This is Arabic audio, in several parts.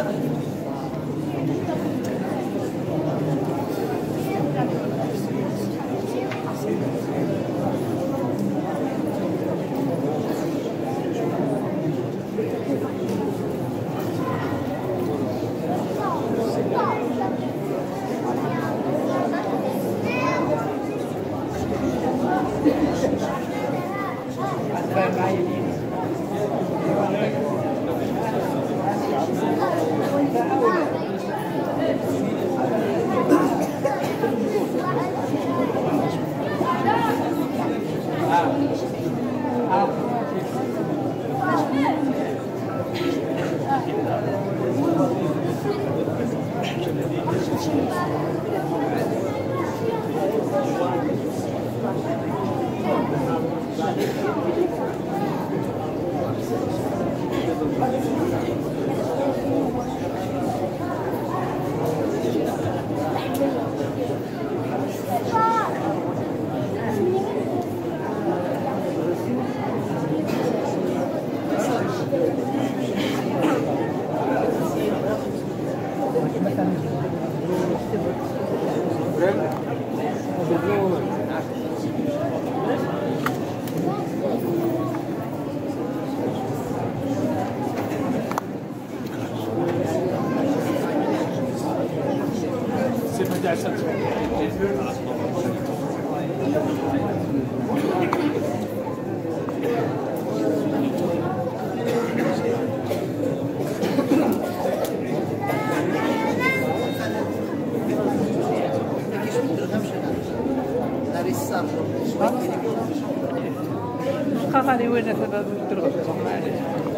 هذه وين تدرس معليش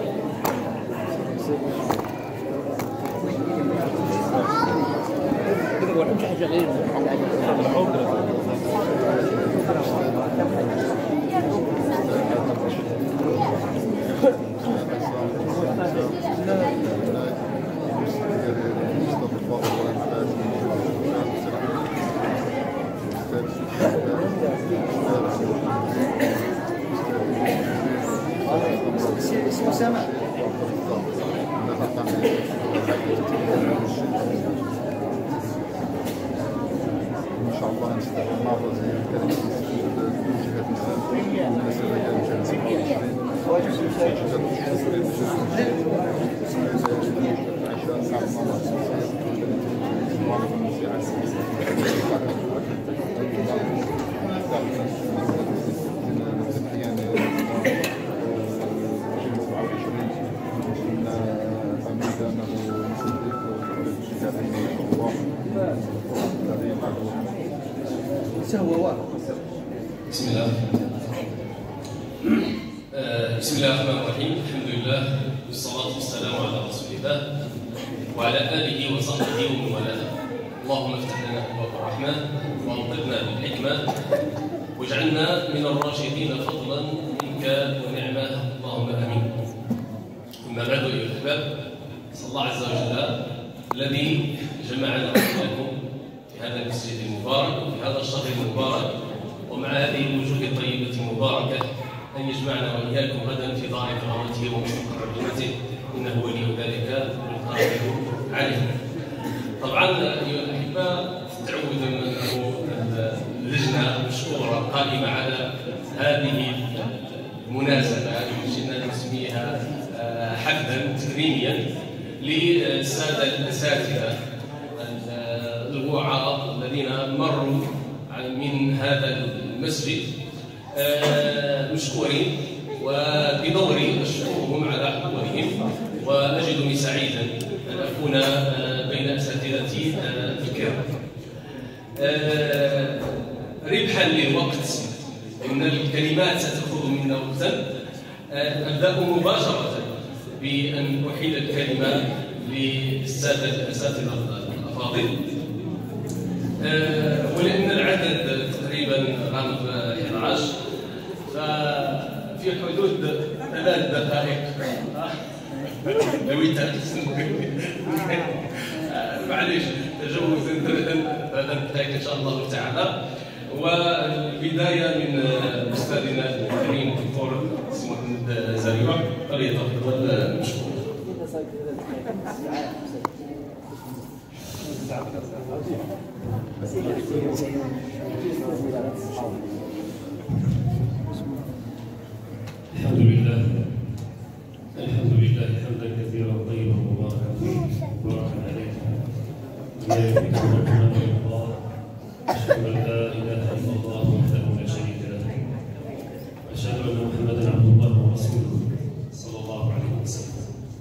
تقول مش حاجه غير اسمه سامع ان شاء الله نستمر زي الكلمه بسم الله. بسم الله الرحمن الرحيم. الحمد لله والصلاة والسلام على رسول الله وعلى آله وصحبه ومن والاه. اللهم افتح لنا أبواب الرحمن وأنطقنا بالحكمة واجعلنا من الراشدين فضلا منك ونعمة، اللهم آمين. أما بعد أيها الأحباب، صلى الله عز وجل الذي جمعنا وإياكم في هذا المسجد المبارك وفي هذا الشهر المبارك ومع هذه الوجوه الطيبة المباركة أن يجمعنا وإياكم غدا في دار كرامته ومستقر رحمته، إنه ولي ذلك والقادر عليه. طبعا أيها الأحبة، تعودا أنه اللجنة المشكورة قائمة على هذه المناسبة التي نسميها حفلا تكريميا للسادة الأساتذة الوعاء الذين مروا من هذا المسجد، مشكورين، وبدوري أشكرهم على حضورهم، وأجدني سعيدا أن أكون بين أساتذتي الكرام. ربحا للوقت، إن الكلمات ستأخذ منا وقتا، أبدأ مباشرة بأن أحيل الكلمة للسادة الأساتذة الأفاضل، ولأن العدد تقريبا غامض 11 ففي حدود 3 دقائق نويت معليش تجوزا 3 دقائق إن شاء الله تعالى. والبداية من أستاذنا الكريم الدكتور محمد زريوع، فليتفضل مشكور. الحمد لله حمدا كثيرا طيبا مباركا فيه مباركا عليه لا يملك ربنا الا الله اشهد ان لا اله الا الله وحده لا شريك له واشهد ان محمدا عبد الله ورسوله صلى الله عليه وسلم.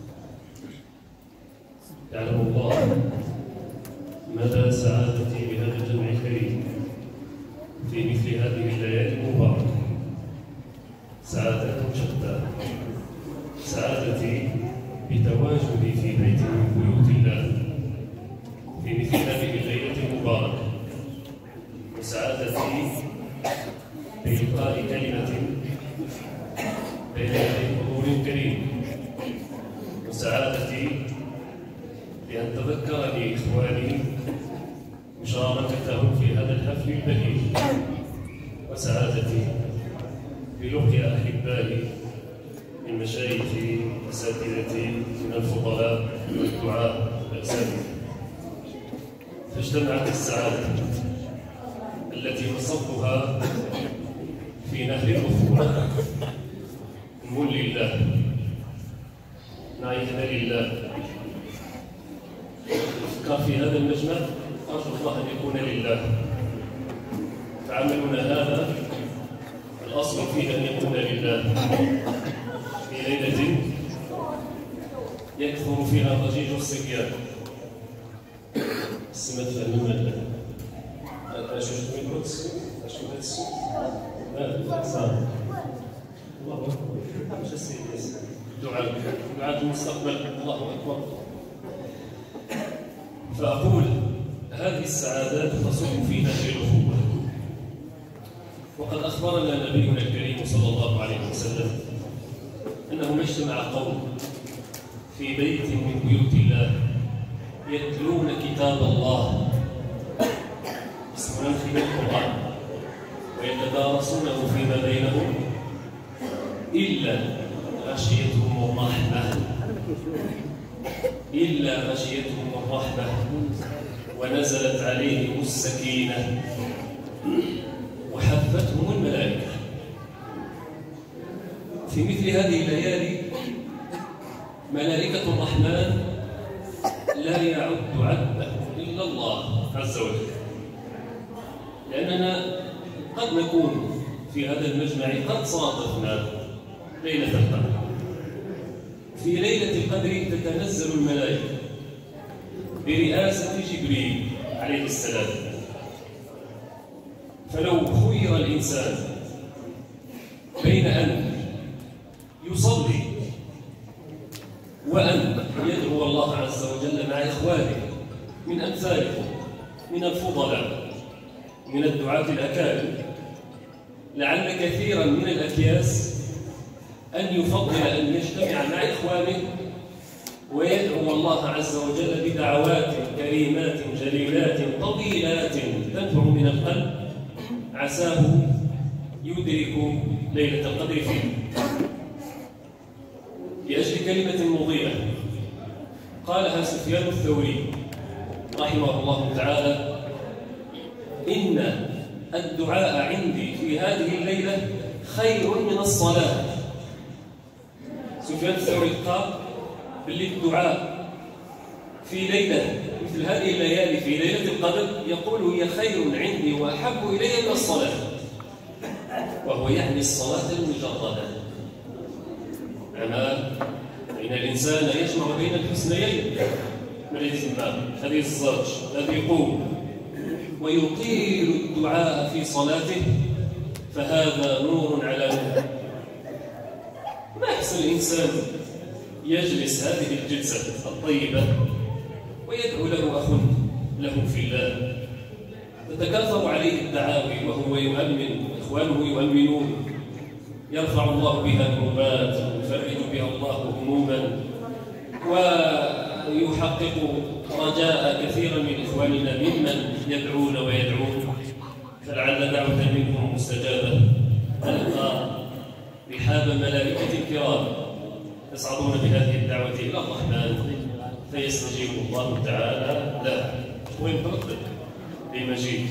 يعلم الله مدى سعادتي بهذا الجمع الكريم في مثل هذه الليالي المباركه. سعادة شتى، سعادتي بتواجدي في بيت من بيوت الله في مثل هذه الليلة المباركة، وسعادتي بإلقاء كلمة بين يدي حضور كريم، وسعادتي بأن تذكرني إخواني مشاركتهم في هذا الحفل البهيج، وسعادتي بلقيا أحبائي من مشايخي وأساتذتي من الفضلاء والدعاء والأساتذة. فاجتمعت السعادة التي وصفتها في نهر الأخوة نقول لله نعيذنا لله. الأفكار في هذا المجمع أرجو الله أن يكون لله، فعملنا هذا الأصل فيه أن يكون لله في ليلة يكثر فيها ضجيج الصبيان. سمعت فهمنا أشوف من القدس أشوف القدس الله أكبر مش السيد دعاء المستقبل الله أكبر. فأقول هذه السعادات تصب في نهر الأخوة، وقد أخبرنا نبينا الكريم صلى الله عليه وسلم أنه ما اجتمع قوم في بيت من بيوت الله يتلون كتاب الله يسمعون في القرآن ويتدارسونه فيما بينهم إلا غشيتهم الرحمة ونزلت عليهم السكينة وحفتهم الملائكة. في مثل هذه الليالي ملائكة الرحمن لا يعد عده إلا الله عز وجل، لأننا قد نكون في هذا المجمع قد صادفنا ليلة القدر. في ليلة القدر تتنزل الملائكة برئاسة جبريل عليه السلام، فلو خير الإنسان بين أن يصلي وأن يدعو الله عز وجل مع إخوانه من أمثالكم من الفضلاء من الدعاة الأكارم، لعل كثيرا من الأكياس أن يفضل أن يجتمع مع إخوانه ويدعو الله عز وجل بدعوات كريمات جليلات طويلات تنفع من القلب، عساه يدرك ليلة القدر فيه. لأجل كلمة مضيئة قالها سفيان الثوري رحمه الله تعالى: إن الدعاء عندي في هذه الليلة خير من الصلاة. سفيان الثوري قال باللي الدعاء في ليلة مثل هذه الليالي في ليلة القدر يقول هي خير عندي وأحب إلي من الصلاة، وهو يعني الصلاة المجردة. إن الإنسان يجمع بين الحسنيين من الإتمام، هذه الزوج الذي يقوم ويطيل الدعاء في صلاته فهذا نور على نور. ما يحسن الإنسان يجلس هذه الجلسة الطيبة ويدعو له أخ له في الله، تتكاثر عليه الدعاوي وهو يؤمن، إخوانه يؤمنون، يرفع الله بها الكربات ويفرج بها الله هموما ويحقق رجاء كثيرا من إخواننا ممن يدعون ويدعون، فلعل دعوة منهم مستجابة تلقى رحاب ملائكة الكرام يصعدون بهذه الدعوة إلى الرحمن فيستجيب الله تعالى له. وينطلق بمجيد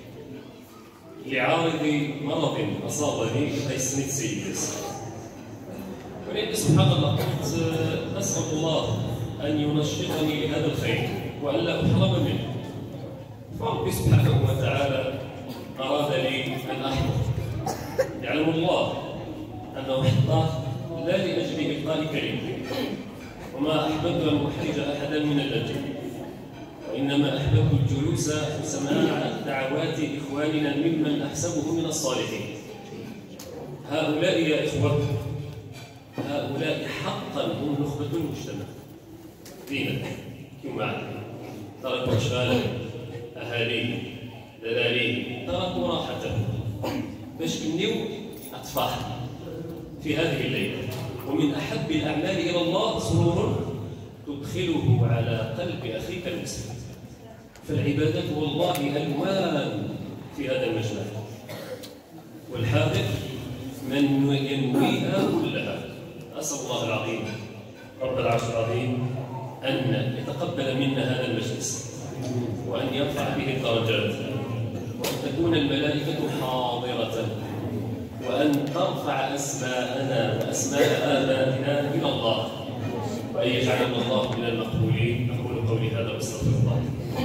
لعارض مرض أصابني قيسني السيدس. ولكن سبحان الله قلت أسأل الله أن ينشطني لهذا الخير وأن لا أحرم منه، فربي سبحانه وتعالى أراد لي أن أحضر. يعلم الله أنه حضر لا لأجل إلقاء كلمة، وما أحببت أن أحرج أحدا من الأجل، وإنما أحببت الجلوس وسماع دعوات إخواننا ممن أحسبه من الصالحين. هؤلاء يا إخوة، هؤلاء حقا هم نخبة المجتمع دينا كما تركوا أشغالهم، أهاليهم، دلاليهم، تركوا راحتهم باش يمنيو أطفال في هذه الليلة. ومن أحب الأعمال إلى الله سرور تدخله على قلب أخيك المسلم. فالعبادات والله ألوان في هذا المجمع، والحاضر من ينويها كلها. أسأل الله العظيم رب العرش العظيم أن يتقبل منا هذا المجلس، وأن يرفع به الدرجات، وأن تكون الملائكة حاضرة، وأن ترفع أسماءنا وأسماء آبائنا إلى الله، وأن يجعلنا الله من المقبولين. أقول قولي هذا وأستغفر الله.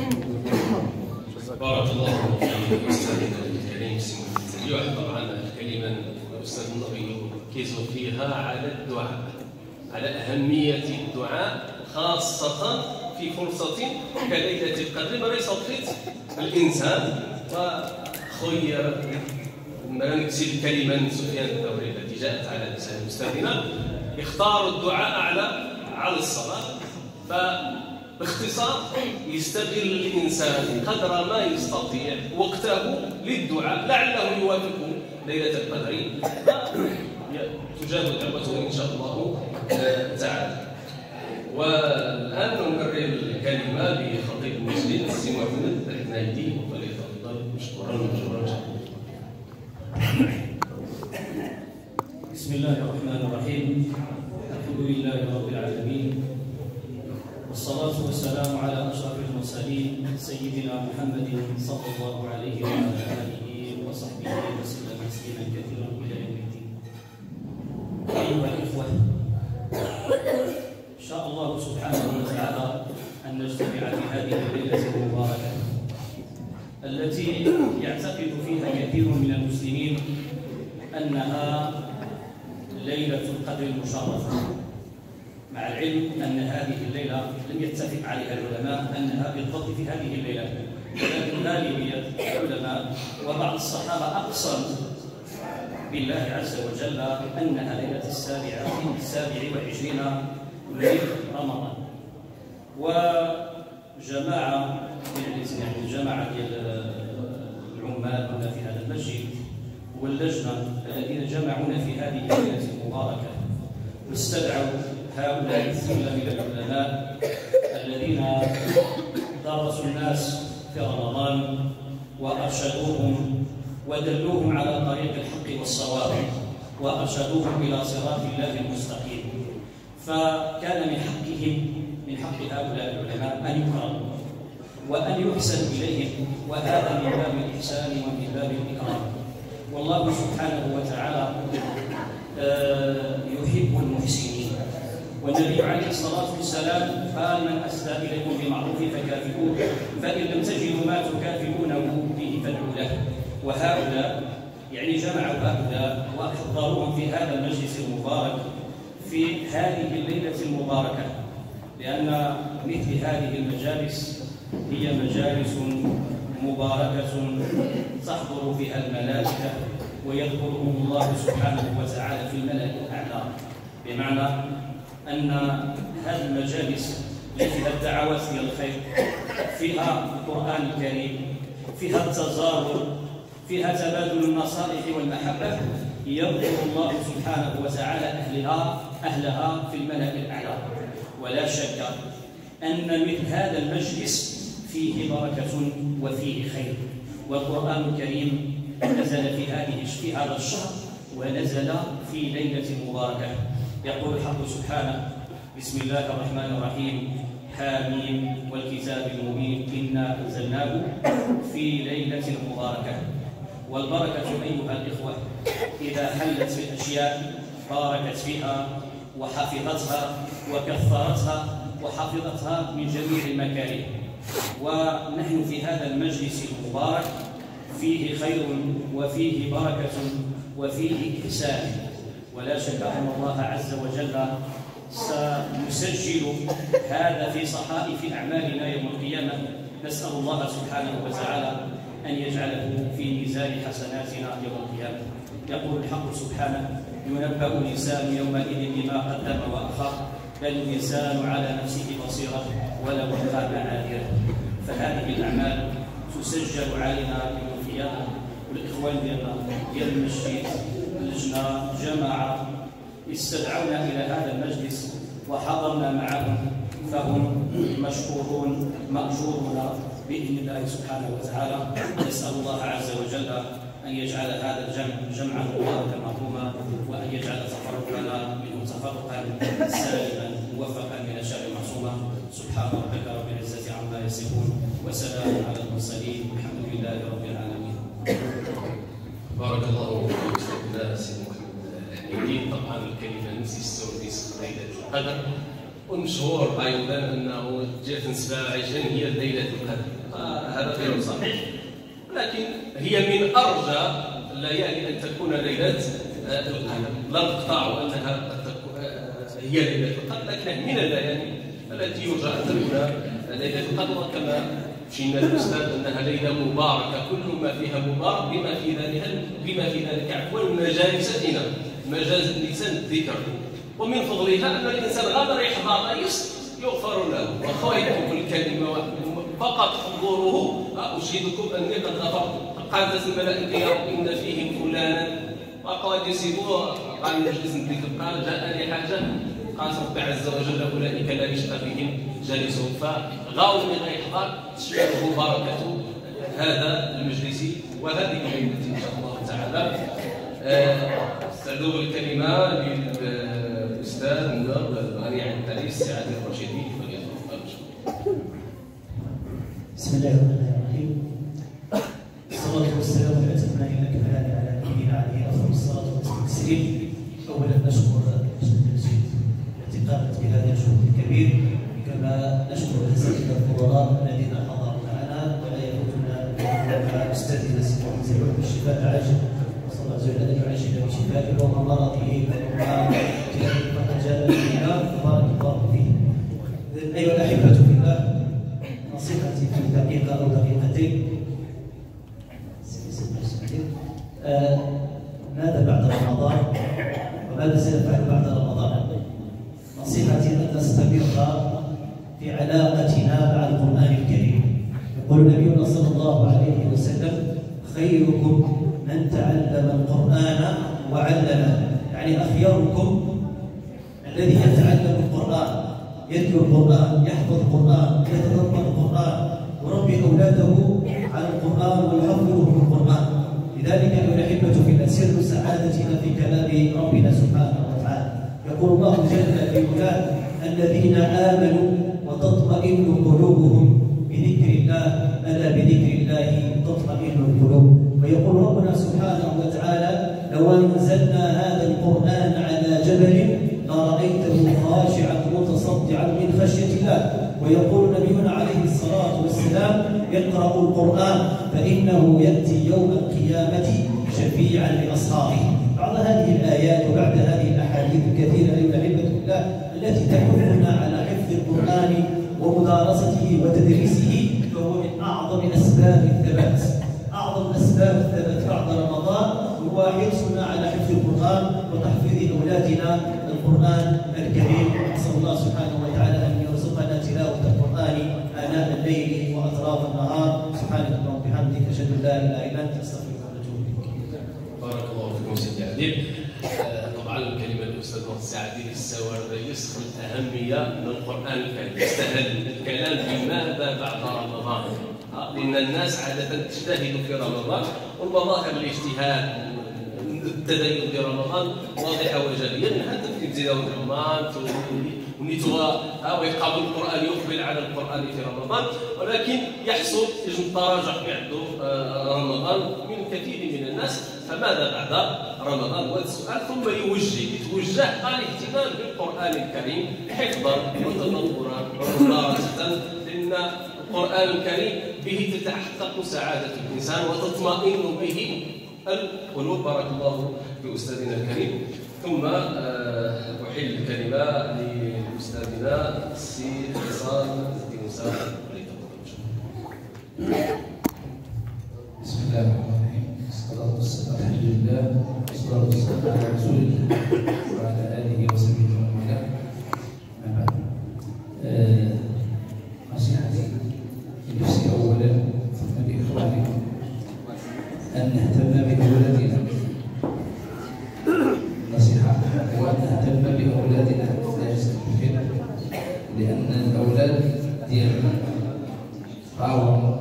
بارك الله في أستاذنا الكريم سمو الزكي. طبعا الكلمة الأستاذ النبي ركزوا فيها على الدعاء، على أهمية الدعاء خاصة في فرصة كليلة القدر. ما يصفت الإنسان وخير ما نكتب كلمة سفيان الثوري التي جاءت على لسان أستاذنا، اختاروا الدعاء على الصلاة. فباختصار يستغل الإنسان قدر ما يستطيع وقته للدعاء لعله يوافق ليلة القدر فتجاب دعوته إن شاء الله تعالى. والآن نمرر الكلمة لخطيب المسجد سي محمد الحنايدي، فليتفضل مشكورا. بسم الله الرحمن الرحيم. الحمد لله رب العالمين، والصلاة والسلام على أشرف المرسلين سيدنا محمد صلى الله عليه وعلى آله وصحبه وسلم تسليما كثيرا إلى يوم الدين. أيها الإخوة، شاء الله سبحانه وتعالى أن نجتمع في هذه الليلة المباركة التي يعتقد فيها كثير من المسلمين أنها ليلة القدر المشرفة، مع العلم أن هذه الليلة لم يتفق عليها العلماء أنها بالضبط في هذه الليلة، ولكن غالبية العلماء وبعض الصحابة أقسموا بالله عز وجل أنها ليلة 27 من رمضان. وجماعة يعني الجماعة ديال العمال هنا في هذا المسجد واللجنة الذين جمعونا في هذه الليلة المباركة واستدعوا هؤلاء الثلة من العلماء الذين درسوا الناس في رمضان وأرشدوهم ودلوهم على طريق الحق والصواب وأرشدوهم إلى صراط الله المستقيم. فكان من حق هؤلاء العلماء أن يكرموا وأن يحسن إليهم، وهذا من باب الإحسان ومن باب الإكرام. والله سبحانه وتعالى يحب المحسنين، والنبي عليه الصلاة والسلام قال: من أسدى إليكم بمعروف فكافئوه، فإن لم تجدوا ما تكافئونه به فادعوا له. وهؤلاء يعني جمعوا هؤلاء وحضروهم في هذا المجلس المبارك في هذه الليلة المباركة، لأن مثل هذه المجالس هي مجالس مباركة تحضر فيها الملائكة ويذكرهم الله سبحانه وتعالى في الملأ الأعلى، بمعنى أن هذه المجالس فيها الدعوات إلى الخير، فيها القرآن الكريم، فيها التزاور، فيها تبادل النصائح والمحبة، يذكر الله سبحانه وتعالى أهلها في الملأ الأعلى. ولا شك أن مثل هذا المجلس فيه بركة وفيه خير. والقرآن الكريم نزل في هذا الشهر ونزل في ليلة مباركة. يقول الحق سبحانه: بسم الله الرحمن الرحيم، حاميم والكتاب الكتاب المبين إنا أنزلناه في ليلة مباركة. والبركة أيها الإخوة إذا حلت في الأشياء باركت فيها وحفظتها وكثرتها وحفظتها من جميع المكاره. ونحن في هذا المجلس المبارك فيه خير وفيه بركة وفيه إحسان، ولا شك أن الله عز وجل سنسجل هذا في صحائف أعمالنا يوم القيامة. نسأل الله سبحانه وتعالى أن يجعله في ميزان حسناتنا يوم القيامة. يقول الحق سبحانه: ينبأ الإنسان يومئذ بما قدم وأخر، بل الإنسان على نفسه بصيرة ولو كان عاذرا. فهذه الأعمال تسجل علينا يوم القيامة. والإخوان ديال المسجد اللجنة جماعة استدعونا إلى هذا المجلس وحضرنا معهم، فهم مشكورون مأجورون بإذن الله سبحانه وتعالى. نسأل الله عز وجل أن يجعل هذا الجمع جمعا مباركا مرحوما، وأن يجعل تفرقنا منه تفرقا سالما موفقا من الشر معصوما. سبحان ربك رب العزة عما يصفون، وسلام على المرسلين، والحمد لله رب العالمين. بارك الله فيك أستاذنا سيدي محمد الحميدي. طبعا الكلمة نسي السوديس ليلة القدر، والمشهور أيضا أنه جاءت نسبة عشان هي ليلة القدر. هذا غير صحيح، لكن هي من أرجى الليالي أن تكون ليلة القدر. لا نقطع أنها قد تكون هي ليلة القدر، لكن من الليالي التي يرجى أن تكون ليلة القدر. كما فينا الأستاذ أنها ليلة مباركة، كل ما فيها مبارك بما في ذلك عفوا مجالستنا، مجاز اللسان الذكر. ومن فضلها أن الإنسان غادر يحضر يغفر له، وخويكم الكلمة فقط حضوره أشهدكم أني قد غفرت. قالت الملائكة يا رب إن فيهم فلانا، وقال يسيبوه قال نجلس نذكر، قال جاءني حاجة، قال ربي عز وجل أولئك لا يشقى بهم جالسهم. فغاو من غيحضر تشمله بركة هذا المجلس وهذه الليلة إن شاء الله تعالى. استعدوا الكلمة للأستاذ النائب الغني عن التعريف السي عادل الرشيدي فليتفضل. بسم الله الرحمن الرحيم. الصلاة والسلام على أتمان الأكمال على نبينا عليه أفضل الصلاة والتسليم. أولا نشكر المسجد التي قامت بهذا الجهد الكبير، كما نشكر الأساتذة الفضلاء الذين حضروا معنا، ولا يفوتنا مع أستاذنا سي محمد زيد بالشفاء العاجل، وصلى الله عز وجل أن يعجل بشفائه ومرضه وما جاء بنا فبارك الله فيه. أيها الأحبة في الله، نصيحتي في دقيقة أو دقيقتين. ماذا بعد رمضان وماذا سنفعل بعد رمضان؟ نصيحتي أن نستمر في علاقتنا مع القرآن الكريم. يقول نبينا صلى الله عليه وسلم: خيركم من تعلم القرآن وعلمه. يعني أخيركم الذي يتعلم القرآن، يتلو القرآن، يحفظ القرآن، يتدبر القرآن، وربي أولاده على القرآن ويحفظهم القرآن. لذلك أيها الأحبة في الله سر سعادتنا في كلام ربنا سبحانه وتعالى. يقول الله جل في علاه: الذين آمنوا وتطمئن قلوبهم بذكر الله، ألا بذكر الله تطمئن القلوب. ويقول ربنا سبحانه وتعالى: لو أنزلنا هذا القرآن على جبل لرأيته خاشعا متصدعا من خشية الله. ويقول نبينا عليه الصلاة والسلام: يقرأ القرآن فإنه يأتي يوم القيامة شفيعا لأصحابه. بعد هذه الآيات وبعد هذه الأحاديث الكثيرة أيها الأحبة الله التي تحثنا على حفظ القرآن ومدارسته وتدريسه، فهو من أعظم أسباب الثبات. أعظم أسباب الثبات بعد رمضان هو حرصنا على حفظ القرآن وتحفيظ أولادنا القرآن الكريم. نسأل الله سبحانه وتعالى أن يرزقنا تلاوة القرآن آناء الليل وأطراف النهار. سبحانك اللهم وبحمدك، أشهد أن لا إله إلا أنت، أستغفرك وأتوب إليك. بارك الله فيكم سيدي عادل. طبعا الكلمة الأستاذ السي عادل السوار يسخر الأهمية من القرآن الكريم، يستاهل الكلام بماذا بعد رمضان، لأن الناس عادة تجتهد في رمضان، والمظاهر الاجتهاد التدين في رمضان واضحة وجلية. نهدف في ابتداء رمضان ويقابل القرآن، يقبل على القرآن في رمضان، ولكن يحصل يجب التراجع في عنده رمضان من كثير من الناس. فماذا بعد رمضان؟ وهذا السؤال. ثم يتوجه الاهتمام بالقرآن الكريم حفظا وتدبرا وممارسة، لأن القرآن الكريم به تتحقق سعادة الإنسان وتطمئن به القلوب. بارك الله في أستاذنا الكريم. ثم أحل الكلمة لأستاذنا السي حسان الدين موسى. بسم الله الرحمن الرحيم. الصلاة والسلام الحمد لله والصلاة والسلام على رسول الله وعلى آله وصحبه ومن والاه. أما بعد، نصيحتي لنفسي أولا ثم لإخواني أن نهتم بأولادنا. نصيحة وأن نهتم بأولادنا لا يستكفينا، لأن الأولاد ديالنا راهم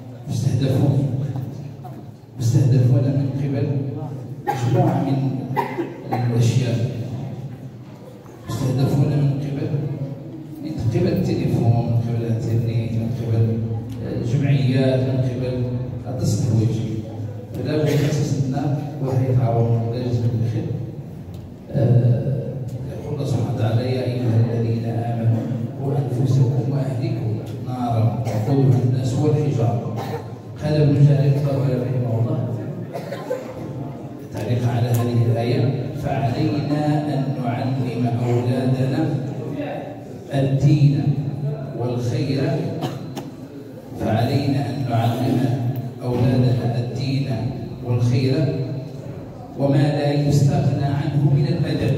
مستهدفون من قبل مجموعة من الأشياء، مستهدفون من قبل التليفون، من قبل الانترنت، من قبل الجمعيات، من قبل التسويق. فلا بد خصنا واحد يتعاون لا يجب بالخير. يقول الله سبحانه وتعالى: يا أيها الذين آمنوا قوا أنفسكم وأهليكم نارا وقودها الناس والحجارة. قال ابن جرير رحمه الله تعليق على هذه الآية: فعلينا أن نعلم أولادنا الدين والخير. فعلينا أن نعلم أولادنا الدين والخير وما لا يستغنى عنه من الأدب.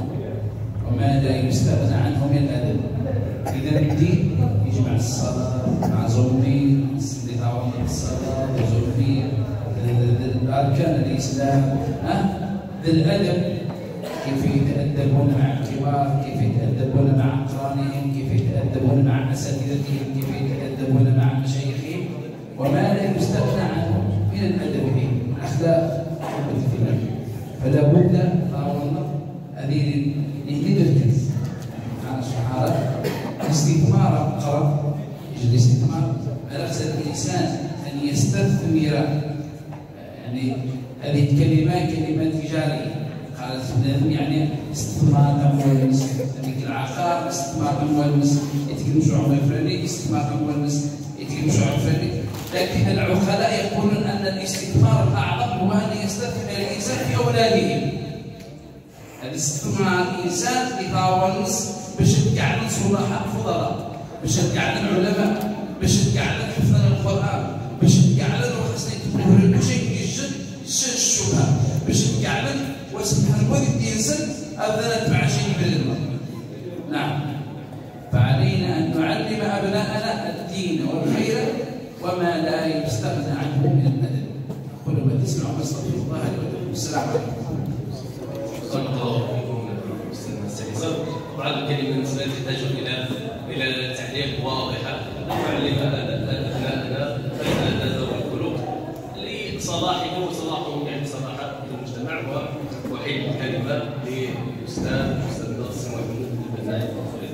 إذا الدين يجمع الصلاة مع زوجي، استطاعة الصلاة وزوجي، أركان الإسلام، الأدب، كيف يتأدبون مع الكبار، كيف يتأدبون مع أقرانهم، كيف يتأدبون مع أساتذتهم، كيف يتأدبون مع مشايخهم، وما لا يستغنى عنه من الأدب، الأخلاق. فلا بد هذه لتركز على الصحابة. الاستثمار أقرب، الاستثمار على خص الإنسان أن يستثمر. يعني هذه الكلمة كلمة تجارية، قالت يعني استثمار أموال المسلم، هذيك العقار استثمار أموال المسلم، يتكلموا عن الفلاني استثمار أموال المسلم، يتكلموا عن الفلاني. لكن العقلاء يقولون أن الاستثمار الأعظم هو أن يستثمر الإنسان في أولاده. الاستثمار الإنسان يتواصل باش يرجع صلاح الفضلاء، باش يرجع العلماء، باش يرجع حفظ القرآن، باش يرجع خاصنا يتبعوا كل شيء يجد الشبهة، باش يرجع وسبحان الله الإنسان هذا تبع شيء بالله. نعم، فعلينا أن نعلم أبناءنا الدين والخير وما لا يستغنى عنه من الأدب. أقول ما تسمعوا واستغفر الله لي ولكم. السلام عليكم. بارك الله فيكم أستاذنا السيد. طبعا الكلمة تحتاج إلى تعليق واضحة نعلم أبناءنا ذوي القلوب لصلاحهم وصلاحهم، يعني صلاح المجتمع. وأحيل الكلمة للأستاذ ناصر محمود البناء.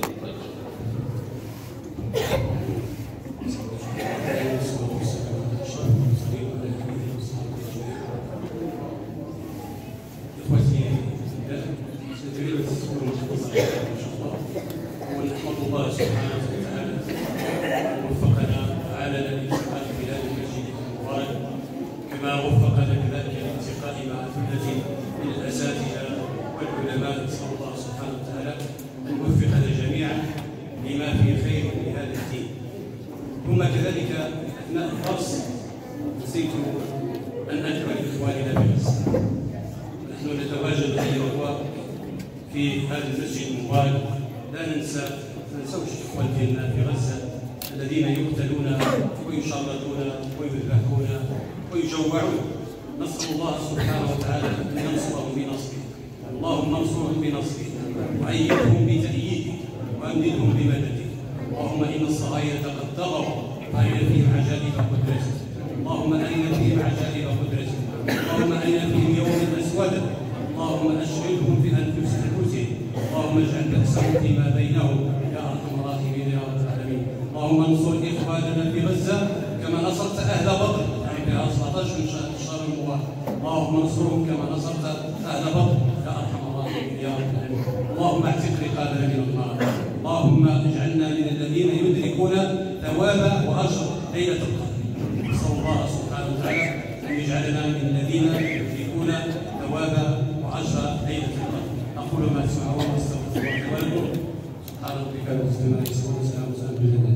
ونحمد الله سبحانه وتعالى وفقنا على الانتقال الى المسجد المبارك، كما وفقنا كذلك الالتقاء مع ثلة من الاساتذه والعلماء. نسال الله سبحانه وتعالى ان يوفقنا جميعا لما فيه خير لهذا الدين. ثم كذلك اثناء الدرس نسيت ان ادعو لاخواننا بغزه. نحن نتواجد ايها في هذا المسجد المبارك، لا ننسوش الاخوان ديالنا في غزه الذين يقتلون ويشردون ويذبحون ويجوعون. نسال الله سبحانه وتعالى ان ينصرهم بنصره. اللهم انصرهم بنصره وايدهم بتأييده وامددهم بمدده. اللهم ان الصهاينه قد طغوا ارنا فيهم عجائب قدرتك. اللهم ارنا فيهم عجائب قدرتك. اللهم ارنا فيهم يوما اسودا. اللهم اشغلهم في انفسهم. اللهم اللهم اجعل بأسهم فيما بينهم يا أرحم الراحمين يا رب العالمين. اللهم انصر إخواننا في غزة كما نصرت أهل بدر يعني في 17 من شهر المبارك. اللهم انصرهم كما نصرت أهل بدر يا أرحم الراحمين يا رب العالمين. اللهم اعتق رقابنا من النار. اللهم اجعلنا من الذين يدركون ثواب وأجر ليلة القدر. نسأل الله سبحانه وتعالى أن يجعلنا من الذين يدركون ثواب وأجر ليلة القدر. أقول ما تسمعون واستغفر الله ولكم. سبحان ربك رب العزة عما يصفون وسلام على المرسلين.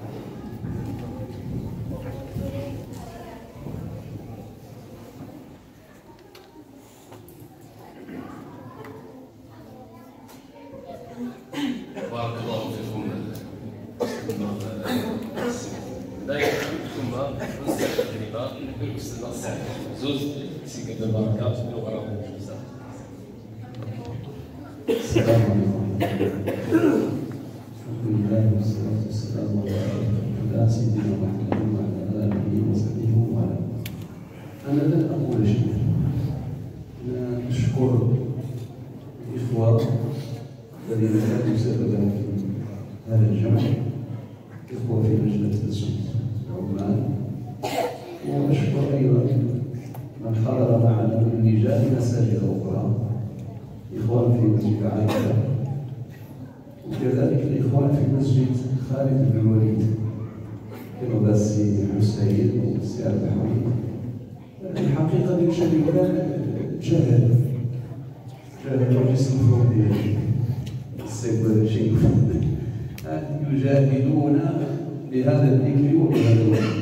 بارك الله فيكم. بداية ثم نص الكلمة بالأستاذ ناصر زوز سيكون البركة بالغرام والجزاء. السلام عليكم. الحمد لله والصلاة والسلام على سيدنا محمد وعلى آله وصحبه وعلى. أنا لن أقول شيئا. أنا أشكر الإخوة الذين كانوا سببا في هذا الجمع، إخوة في لجنة تسويق عمان، وأشكر أيضا من حضر معنا من رجال مساجد أخرى، إخوان في مسجد عائشة، وكذلك الإخوان في مسجد خالد بن الوليد كانوا السي حسين والسي عبد الحميد. الحقيقة الشركة جهل وجسم فوق السيد هذا الشيء يجاهدون بهذا الذكر وبهذا الوقت.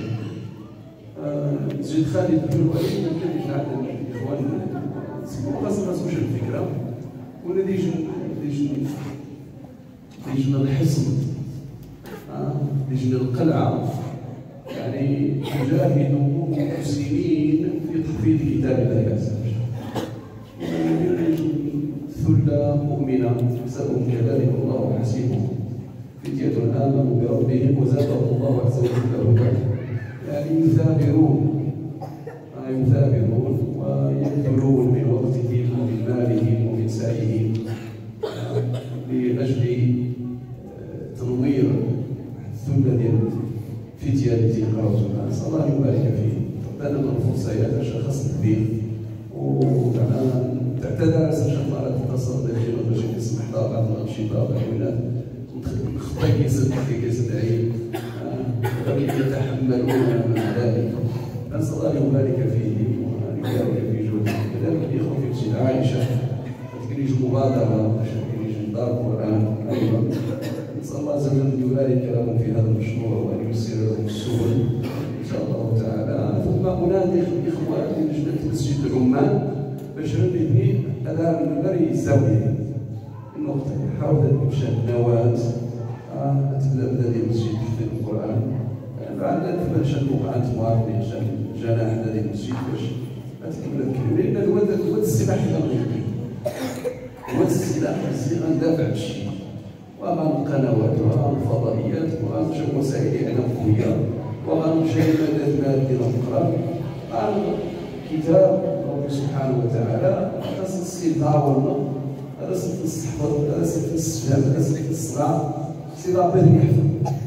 مسجد خالد بن الوليد ما كانش عدد الإخوان خاصة ما توش الفكرة ولا لجنة الحصن لجنة القلعة، يعني يجاهدوا سنين في تحفيظ كتاب الله عز وجل. ثلة مؤمنة حسبهم كذلك الله حسيبهم، فتية آمنوا بربهم وزادهم الله عز وجل هدى، يعني يثابرون ويبذلون من وقتهم ومن مالهم ومن سعيهم لأجل تنوير الثلة ديال الفتية التي يقراو القرآن. نسأل الله يبارك فيهم. عطانا الفرصة يا شخص كبير وزعما تعتذر على شي مرات التصرف ديالي باش كنسمح لها بعض الأنشطة والأحوال خطا كيسد عين ولكن يتحملون مع ذلك. نسأل الله يبارك فيهم ويبارك في جهدهم. كذلك الإخوة في مسجد عائشة كتكريج مبادرة باش كيجي دار القرآن أيضا. نسأل الله عز وجل أن يبارك لهم في هذا المشروع وأن ييسر لهم السبل إن شاء الله تعالى. ثم أنادي الإخوة في لجنة مسجد عمان باش نبني هذا المنبر الزاوية النقطة حاولت بشأن نواة تبدا ديال المسجد في القرآن بعد بشأن بقعة مواطنين بشأن جناح ديال المسجد باش تكمل الكلمة. لأن هو السلاح اللي غنجيب هو السلاح اللي غندافع بالشيء وأمام القنوات وأمام الفضائيات وأمام وسائل إعلام قوية وأمام مشاهدات ديال القرآن وأمام كتاب ربي سبحانه وتعالى. خاص استدارنا هذا سيد الصحبة هذا سيد السلام هذا سيد الصغار سيد ربي يحفظ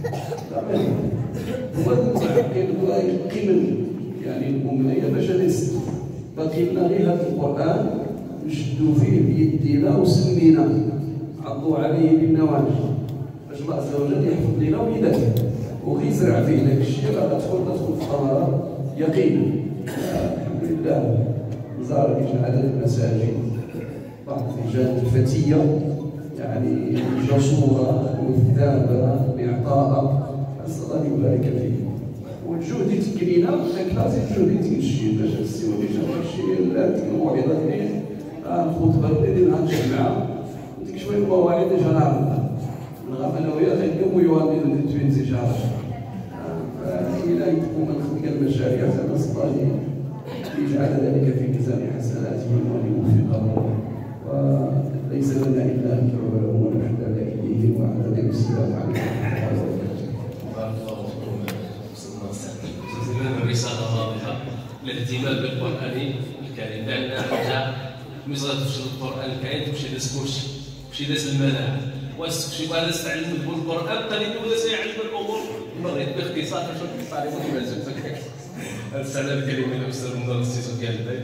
هو القيم يعني المؤمنية باش باقي لنا غير هذا القرآن نشدو فيه بيدينا وسمينا عضوا عليه بالنواجذ باش الله عز وجل يحفظ لنا وليداتنا وغيزرع فيه داك الشيء راه تدخل في ثمرة يقينا. الحمد لله زار عدد المساجد بعض الرجال الفتية يعني جسورة وثابة بإعطاء. أسأل الله يبارك فيه. والجهد تكرينا لكن لازم الجهد تمشي باش نسيو ديجا ماشي لا الموعظة ديال الخطبة اللي نهار الجمعة ديك شوية المواعيد ديجا نعرفها نغام أنا وياه غنقومو يوامين ندوين تجارة فإلى تكون الخطية المشاريع نسأل الله يجعل ذلك في ميزان حسناتهم وأن يوفقهم وليس لنا إلا أن ندعو لهم ونحن إليه وعدد السلام عليكم ورحمة الله وبركاته. بارك الله فيكم أستاذ ناصر. الرسالة واضحة الاهتمام بالقرآن الكريم لأن حاجة مش غتمشي للقرآن الكريم تمشي لسكوش شي داس المناعه شي واحد استعلم بالقران قليل ولا سيعلم الامور المغرب باختصار باش نقص عليكم كما جبت هذا السلام الكريم الاستاذ المدرس سفيان الباي.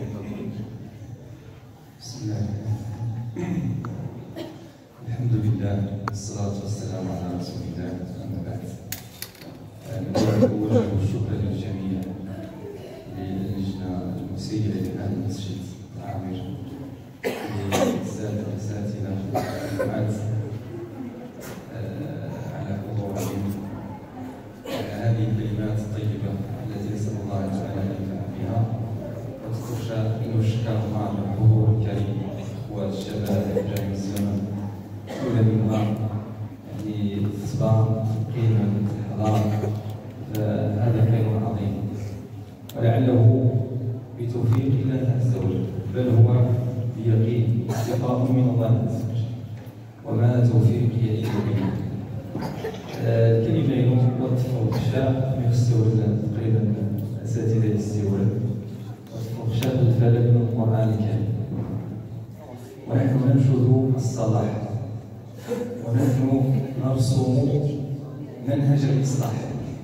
بسم الله الحمد لله والصلاة والسلام على رسول الله. أما بعد أوجه الشكر للجميع للجنة المسيرة لهذا المسجد العامر للسادة الأساتذة والجماعات على حضورهم هذه الكلمات الطيبة التي نسأل الله تعالى أن ينفع بها وتخشى أن يشكر مع الحضور الكريم إخوات الشباب جاي الزمن كل منها يعني إثبات قيمة الحضارة فهذا خير عظيم ولعله بتوفيق الله عز وجل بل هو بيقين استقامة من الله عز وجل وما توفيقي إلا بالله. الكلمة اليوم وتفوق الشاب يخسر تقريبا الأساتذة يستوعب وتفوق الشاب الفلك من القرآن الكريم ونحن ننشد الصلاح ونحن نرسم منهج الإصلاح.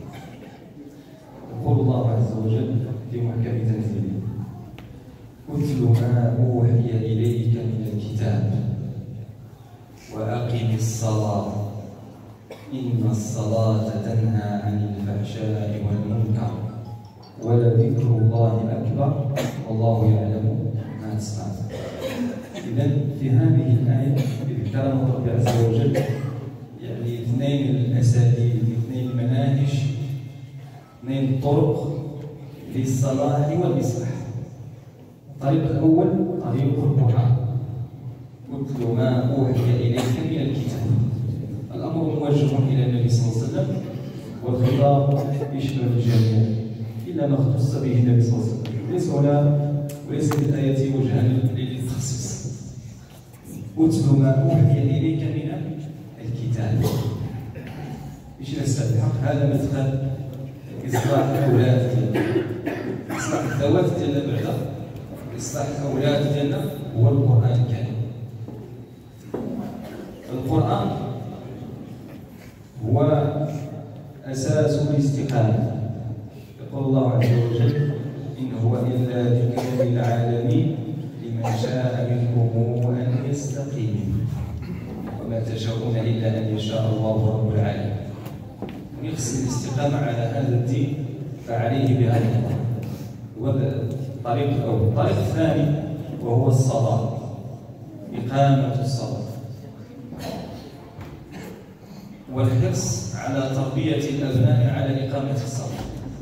يقول الله عز وجل في محكم تنزيله اتل ما أوحي إليك من الكتاب وأقم الصلاة إن الصلاة تنهى عن الفحشاء والمنكر ولذكر الله أكبر والله يعلم ما تصنعون. إذن في هذه الآية ذكرنا رب عز وجل يعني اثنين الأساليب، اثنين المناهج، اثنين الطرق للصلاح والإصلاح. الطريق الأول طريق القرآن اتل ما أوحي إليك من الكتاب. الأمر موجه إلى النبي صلى الله عليه وسلم والخطاب يشمل الجميع إلا ما اختص به النبي صلى الله عليه وسلم. ليس هنا وليست الآية وجها للتخصيص. اتل ما أوحي إليك من الكتاب. ايش نستبحق؟ هذا مدخل إصلاح أولاد الجنة. إصلاح ذوات الجنة بعدا إصلاح أولاد الجنة هو القرآن الكريم. القرآن هو أساس الاستقامة. يقول الله عز وجل إن هو إلا ذكر للعالمين لمن شاء منكم أن يستقيم وما تشاءون إلا أن يشاء الله رب العالمين. يقصد الاستقامة على هذا الدين فعليه بهذا القرآن. والطريق الأول. الطريق الثاني وهو الصلاة، إقامة الصلاة والحرص على تربية الأبناء على إقامة الصلاة.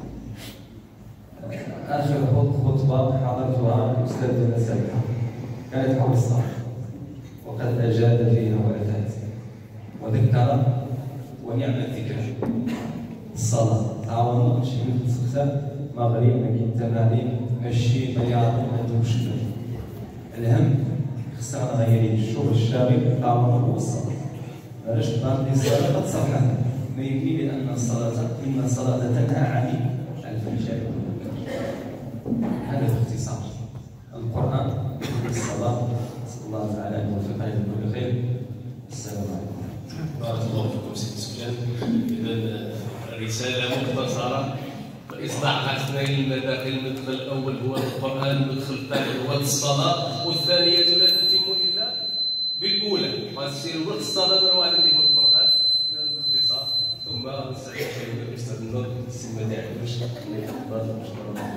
آخر خطبة حضرتها أستاذنا سابقا كانت حول الصلاة وقد أجاد فيها وأتت وذكر ونعم الذكر. الصلاة تعاونوا شي من السكتة مغرب مكين تمارين مشي مليار ما عندهمش الهم خصنا غيرين الشغل الشاغل تعاونوا هو الصلاة. علاش بان الصلاة قد صرحت ما يكفي بأن الصلاة إن الصلاة تنهى عن الفحشاء والمنكر. هذا باختصار القرآن والصلاة. نسأل الله تعالى أن يوفقنا لكل خير. السلام عليكم. بارك الله فيكم سيدي سفيان. إذا الرسالة مختصرة إصلاح اثنين المداخل. المدخل الأول هو القرآن، المدخل الثاني هو الصلاة، والثانية لا تتم إلا بالأولى. وسير وقت الصلاة من واحد اللي هو القرآن. إذا باختصار ثم سعيد الأستاذ النور السلمى تاعك باش تفضل مشكورا.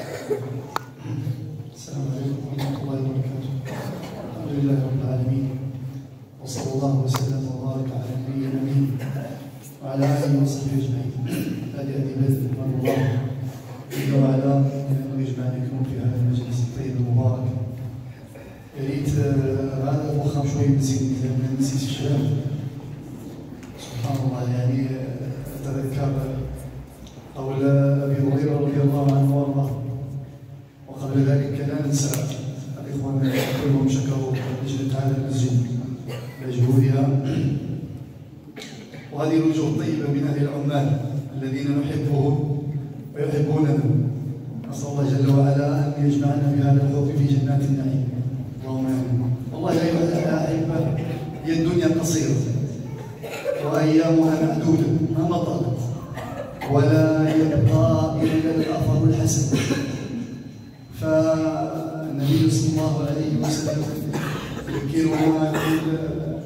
السلام عليكم ورحمة الله وبركاته. الحمد لله رب العالمين وصلى الله وسلم وبارك على نبينا الأمين وعلى آله وصحبه أجمعين. هذه أدلة رضوان الله جل وعلا أنه يجمعنا بكم في هذا المجلس الطيب المبارك. يا ريت هذا فخم شوي من نسيت الشباب. سبحان الله يعني أتذكر قول أبي هريرة رضي الله عنه وأرضاه وقبل ذلك لا ننسى الإخوان كلهم شكروا لجنة هذا المسجد لجهودها وهذه الوجوه الطيبة من أهل العمال الذين نحبهم ويحبوننا. نسأل الله جل وعلا أن يجمعنا بهذا الحب في جنات النعيم. اللهم آمين. والله يا أيها الأحبة قصيرة وأيامها معدودة ما مضت، ولا يبقى إلا الأثر الحسن. فالنبي صلى الله عليه وسلم يذكرنا يقول: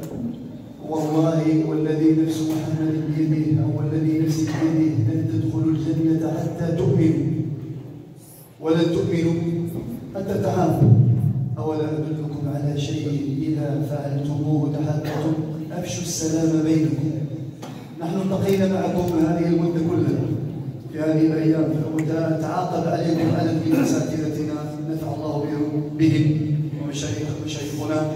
والله والذي نفس محمد بيده أو والذي نفسي بيده لن تدخلوا الجنة حتى تؤمنوا ولن تؤمنوا حتى تحابوا. أولا أدلكم على شيء إذا فعلتموه تحاببتم أفشوا السلام بينكم. نحن التقينا معكم هذه المدة كلها في هذه الأيام، وتعاقب عليكم عدد من أساتذتنا نفع الله بهم ومشايخنا،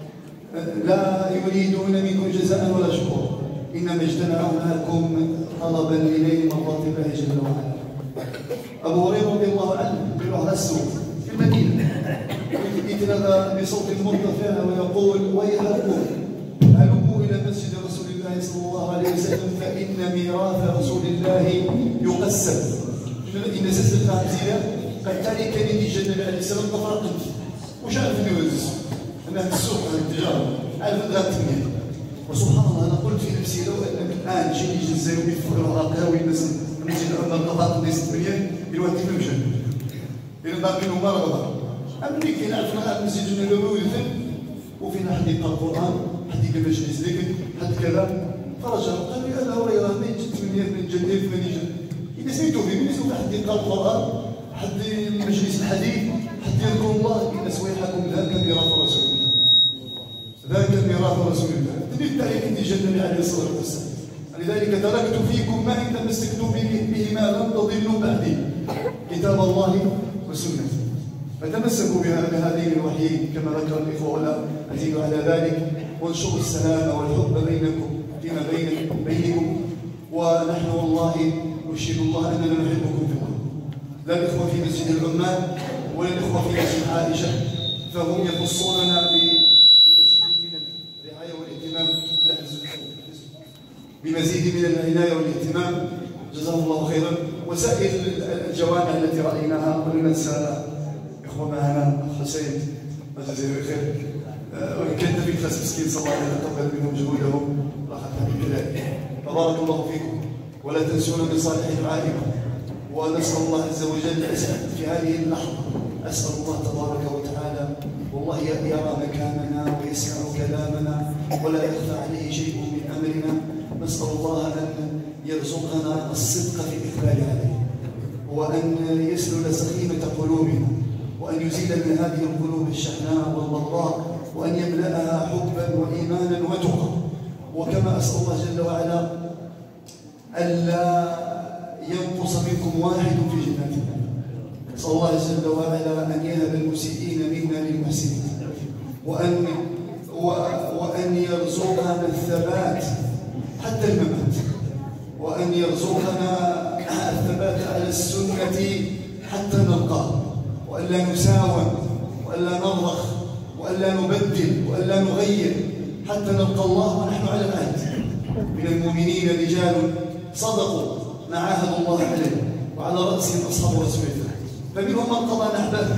لا يريدون منكم جزاء ولا شكور، إنما اجتمعوا معكم طلبا لنيل مرضات الله جل وعلا. أبو هريرة رضي الله عنه يروح على السوق في المدينة يتلغى بصوت مرتفع ويقول: ويحكم هلموا إلى مسجد رسول الله صلى الله عليه وسلم فإن ميراث رسول الله يقسم. إن سلسلة عزيزة قد تالي كان يجي النبي عليه السلام تفرقت وش عارف إنه يوزس أنا في السوق على التجارة عارف إنها تنمية. وسبحان الله أنا قلت في نفسي لو أن الآن شيء يجي الزاوية يفكر العراقاوي مثلا نجي نعمل قطعة ناس الدنيا يروح تفهمش إذا باقي منهم مرغبة. أمريكا نعرف أن المسجد النبوي يذن وفينا حد يقرأ القرآن، حد يقرأ مجلس ذكر، حد كذا. فرجع قال لي: أنا هريرة من جد من جدي من جد. إذا سمعتوا في من سوف حد يقرأ القرآن، حد مجلس الحديث، حد يذكر الله، إن سويحكم ذاك ميراث رسول الله. ذاك ميراث رسول الله. تبيت عليك أنت جنبي عليه الصلاة والسلام. لذلك تركت فيكم ما إن تمسكتم به ما لم تضلوا بعدي، كتاب الله وسنته. فتمسكوا بهذين الوحيين كما ذكر الإخوة ولا أزيد على ذلك، وانشروا السلام والحب بينكم فيما بينكم. ونحن والله نشهد الله أننا نحبكم في الله، لا الإخوة في مسجد العمال ولا الإخوة في مسجد عائشة، فهم يخصوننا بمزيد من الرعاية والاهتمام، بمزيد من العناية والاهتمام. جزاهم الله خيرا. وسائر الجوامع التي رأيناها ولا ننسى إخوة معنا حسين جزاه الله خير، وإن كان في الخاص مسكين صلى الله عليه وسلم تقبل منهم جهودهم راحة كذلك. فبارك الله فيكم ولا تنسونا من صالح دعائكم. ونسأل الله عز وجل في هذه اللحظة، أسأل الله تبارك وتعالى والله يرى مكاننا ويسمع كلامنا ولا يخفى عليه شيء من أمرنا. نسأل الله أن يرزقنا الصدق في الإقبال عليه، وأن يسلل سخيمة قلوبنا، وأن يزيل من هذه القلوب الشحناء والبغضاء، وأن يملأها حبا وإيمانا وتقى. وكما أسأل الله جل وعلا ألا ينقص منكم واحد في جناتنا. أسأل الله جل وعلا أن يهب المسيئين منا للمحسنين، وأن يرزقنا الثبات حتى الممات، وأن يرزقنا الثبات على السنة حتى نلقاه، وألا نساوم وألا نضرخ وألا نبدل وألا نغير حتى نلقى الله ونحن على العهد. من المؤمنين رجال صدقوا ما عاهدوا الله عليه، وعلى رأسهم أصحاب رسول الله، فمنهم من قضى نحبه